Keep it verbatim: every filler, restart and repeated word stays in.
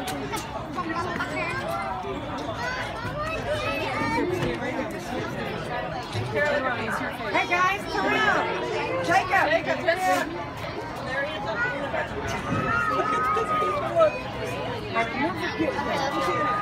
Hey guys, come around. Jacob. Jacob, turn around. There he is. Look at this. Look. I remember getting that.